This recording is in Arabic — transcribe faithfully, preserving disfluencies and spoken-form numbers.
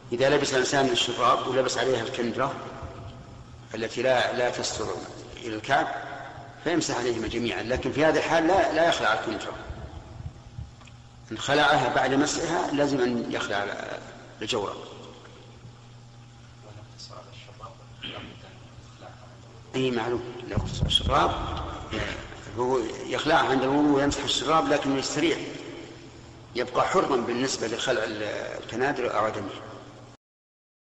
إذا لبس الإنسان الشراب ولبس عليها الكندرة التي لا لا تستر إلى الكعب فيمسح عليهما جميعا، لكن في هذه الحال لا, لا يخلع الكندرة. إن خلعها بعد مسحها لازم أن يخلع الجورب. أي معلوم، الشراب هو يخلعها عند الوضوء ويمسح الشراب، لكن يستريح يبقى حرا بالنسبة لخلع الكنادر أو عدمه.